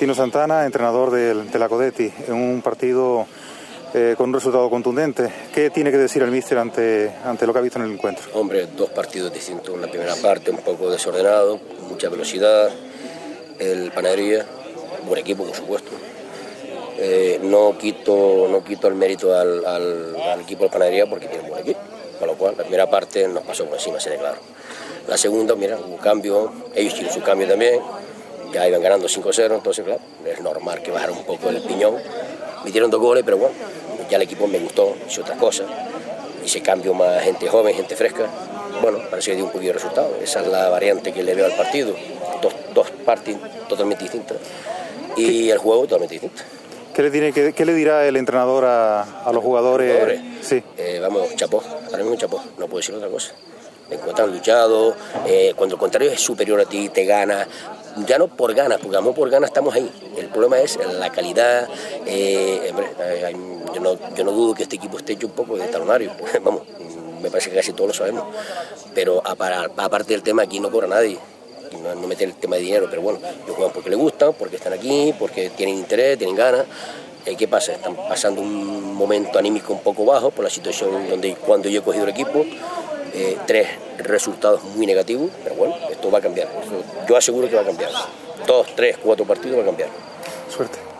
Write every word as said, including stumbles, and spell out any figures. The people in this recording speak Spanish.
Tino Santana, entrenador del, de la Codetti, en un partido eh, con un resultado contundente. ¿Qué tiene que decir el míster ante, ante lo que ha visto en el encuentro? Hombre, dos partidos distintos. Una primera parte un poco desordenado, mucha velocidad, el Panadería, buen equipo por supuesto. Eh, no quito no quito el mérito al, al, al equipo del Panadería porque tiene un buen equipo, con lo cual la primera parte nos pasó por encima, seré claro. La segunda, mira, un cambio, ellos tienen su cambio también, ya iban ganando cinco cero, entonces claro, es normal que bajara un poco el piñón. Metieron dos goles, pero bueno, ya el equipo me gustó, hice otras cosas, hice cambio más gente joven, gente fresca. Bueno, parece que dio un poquito de resultado. Esa es la variante que le veo al partido, dos, dos partes totalmente distintas y el juego totalmente distinto. ¿Qué le, tiene, qué, qué le dirá el entrenador a, a los jugadores? jugadores? Sí. Eh, vamos, chapó, ahora mismo chapó, no puedo decir otra cosa. Encuentran luchado, eh, cuando el contrario es superior a ti, te gana, ya no por ganas, porque amor por ganas estamos ahí. El problema es la calidad. Eh, hombre, eh, yo, no, yo no dudo que este equipo esté hecho un poco de talonario, vamos, me parece que casi todos lo sabemos. Pero aparte del tema, aquí no cobra nadie. No, no meter el tema de dinero, pero bueno, ellos juegan porque les gustan, porque están aquí, porque tienen interés, tienen ganas. Eh, ¿Qué pasa? Están pasando un momento anímico un poco bajo por la situación donde cuando yo he cogido el equipo, eh, tres resultados muy negativos, pero bueno, esto va a cambiar. Yo aseguro que va a cambiar. Dos, tres, cuatro partidos va a cambiar. Suerte.